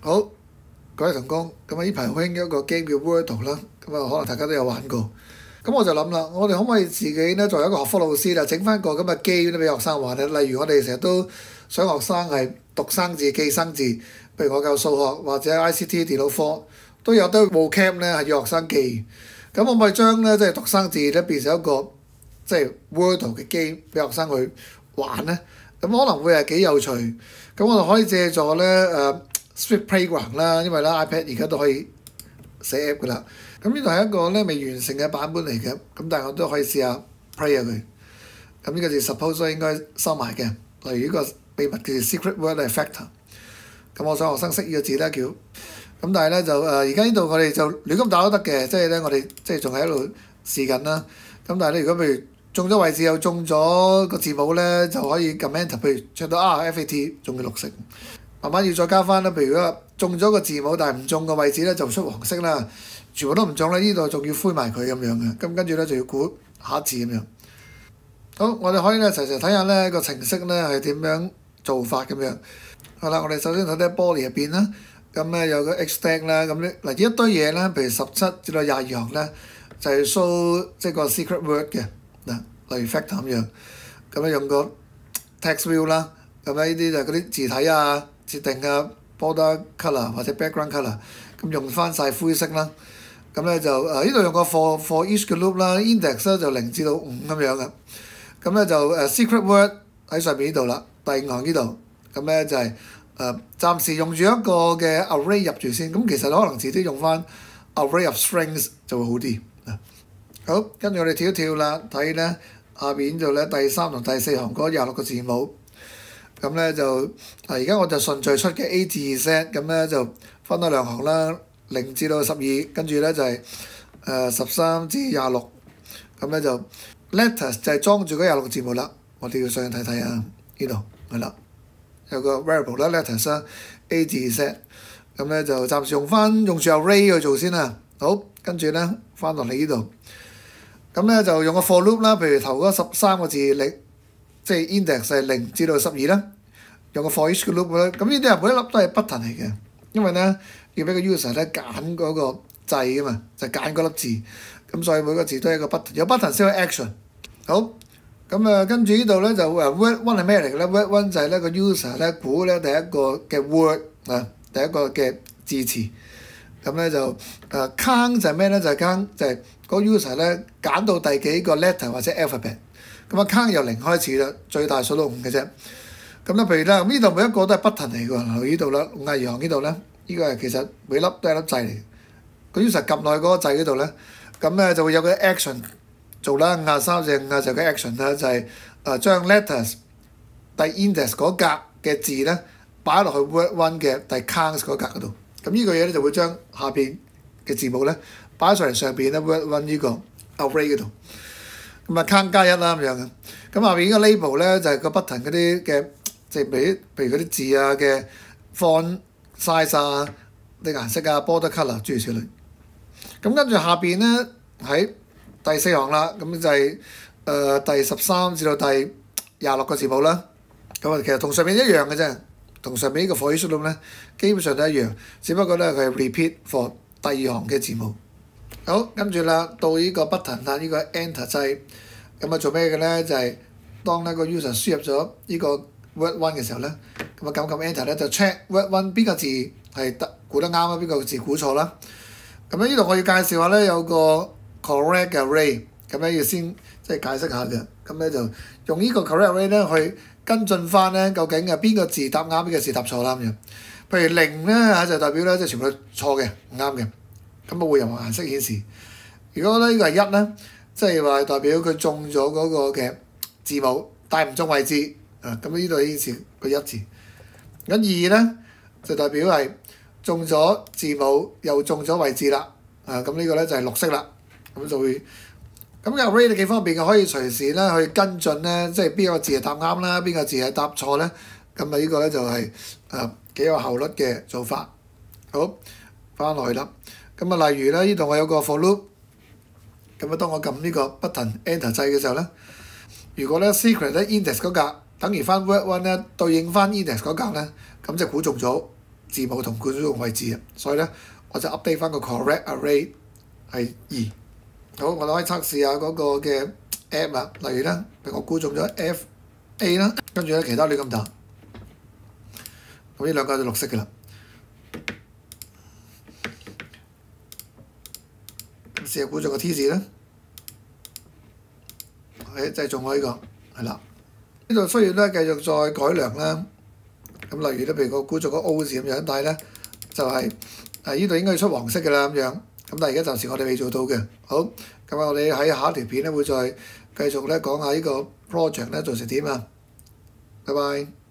好，各位同工，咁啊呢排好興一個 game 叫 Wordle 啦，咁啊可能大家都有玩過。咁我就諗啦，我哋可唔可以自己咧作為一個學科老師啦，整翻個咁嘅 game 俾學生玩咧？例如我哋成日都想學生係讀生字、記生字，譬如我教數學或者 ICT 電腦科都有得 vocab 咧係要學生記。咁可唔可以將咧即係讀生字咧變成一個即係 Wordle 嘅 game 俾學生去玩咧？咁可能會係幾有趣。咁我哋可以借助咧Swift Playground 啦，因為咧 iPad 而家都可以寫 app 噶啦。咁呢度係一個咧未完成嘅版本嚟嘅，咁但係我都可以試下 play 下佢。咁呢個字 suppose 應該收埋嘅，例如呢個秘密嘅 secret word 係 factor。咁我想學生識呢個字咧叫，咁但係咧就而家呢度我哋就亂咁打都得嘅，即係咧我哋即係仲喺度試緊啦。咁但係咧如果譬如中咗位置又中咗個字母咧，就可以撳 enter， 譬如唱到FAT 中嘅綠色。慢慢要再加翻啦，譬如話中咗個字母但係唔中個位置咧就出黃色啦，全部都唔中咧，呢度仲要灰埋佢咁樣嘅，咁跟住咧就要估下一字咁樣。好，我哋可以咧齊齊睇下咧個程式咧係點樣做法咁樣。好啦，我哋首先睇睇玻璃入邊啦，咁咧有個 X tag 啦，咁咧嗱呢一堆嘢咧，譬如17至到22行咧，就係 show 即係個 secret word 嘅嗱，例如 factor 咁樣，咁咧用個 text view 啦，咁咧呢啲就係嗰啲字體啊。設定嘅 border colour 或者 background colour， 咁用翻晒灰色啦。咁咧就呢度用個 for each 嘅 loop 啦 ，index 咧就0至到5咁樣嘅。咁咧就secret word 喺上面呢度啦，第5行呢度。咁咧就係暫時用住一個嘅 array 入住先。咁其實可能遲啲用翻 array of strings 就會好啲。好，跟住我哋跳一跳啦，睇咧下邊度咧第3同第4行嗰26個字母。咁咧就而家我就順序出嘅 A 至 Z， 咁咧就分咗2行啦，0至到12，跟住咧就係13至26，咁咧就 letters 就係裝住嗰26個字母啦。我哋要上去睇睇啊，呢度係啦，有個 variable 啦 letters 啦 A 至 Z， 咁咧就暫時用住 array 去做先啦。好，跟住咧翻落嚟呢度，咁咧就用個 for loop 啦，譬如頭嗰13個字即係 index 係0至到12啦，用個 for each 嘅 loop 咧，咁呢啲每一粒都係 button 嚟嘅，因為咧要俾個 user 咧揀嗰個掣噶嘛，就揀嗰粒字，咁所以每個字都係一個 button， 有 button 先有 action。好，咁跟住呢度咧就word one 係咩嚟嘅咧 ？word one 就係咧個 user 咧估咧第一個嘅 word 啊，第一個嘅字詞，咁咧就count 就係咩咧？就係 count 就係個 user 咧揀到第幾個 letter 或者 alphabet。咁啊 count 由0開始啦，最大數到5嘅啫。咁咧，譬如咧，咁呢度每一個都係 button 嚟㗎喎。呢度啦，52行呢度咧，呢個係其實每粒都係粒掣嚟。個 user 撳落去嗰個掣嗰度咧，咁咧就會有個 action 做啦。53至55就個 action 啦，就係將 letters 第 index 嗰格嘅字咧擺落去 word one 嘅第 count 嗰格嗰度。咁呢個嘢咧就會將下邊嘅字母咧擺上嚟上邊咧 word one 呢個 array 嗰度。咁啊 count 加1啦咁樣嘅，咁下邊呢個 label 咧就係個 button 嗰啲嘅，即係譬如嗰啲字啊嘅 font size 啊、啲顏色啊、border colour 諸如此類。咁跟住下邊咧喺第4行啦，咁就係第13至到第26個字母啦。咁啊其實同上面一樣嘅啫，同上面呢個 for each loop 咧基本上都一樣，只不過咧佢係 repeat for 第2行嘅字母。好，跟住啦，到呢個 button 啦，呢個 enter 掣，咁啊做咩嘅咧？就係當咧個 user 輸入咗呢個 word one 嘅時候咧，咁啊撳 enter 咧就 check word one 邊個字係估得啱啦，邊個字估錯啦。咁咧呢度我要介紹下咧有個 correct array， 咁咧要先即係解釋下嘅。咁咧就用呢個 correct array 咧去跟進翻咧究竟係邊個字答啱，邊個字答錯啦咁樣。譬如0咧就代表咧即係全部都錯嘅，唔啱嘅。咁啊會有顏色顯示。如果呢個係1咧，即係話代表佢中咗嗰個嘅字母，但係唔中位置啊。咁呢度顯示個1字。咁2咧就代表係中咗字母又中咗位置啦。啊，咁呢個咧就係綠色啦。咁就會咁嘅 array 你幾方便嘅，可以隨時咧去跟進咧，即係邊個字係答啱啦，邊個字係答錯咧。咁啊呢個咧就係幾有效率嘅做法。好，翻落去啦。咁啊，例如咧，呢度我有個 for loop， 咁啊，當我撳呢個 button enter 掣嘅時候咧，如果咧 secret 咧 index 嗰格等於翻 word one 咧對應翻 index 嗰格咧，咁就估中咗字母同管數嘅位置啊，所以咧我就 update 翻個 correct array 係2。好，我哋可以測試下嗰個嘅 app 啊，例如咧，譬如我估中咗 FA 啦，跟住咧其他亂咁打，咁呢兩個就綠色嘅啦。咁試下估中個 T 字啦，就係中我呢個係啦。呢度需要咧繼續再改良啦。咁例如咧，譬如我估中個 O 字咁樣，但係咧就係呢度應該要出黃色嘅啦咁樣。咁但係而家暫時我哋未做到嘅。好，咁我哋喺下一條片咧會再繼續咧講下呢個 project 咧做成點啊。拜拜。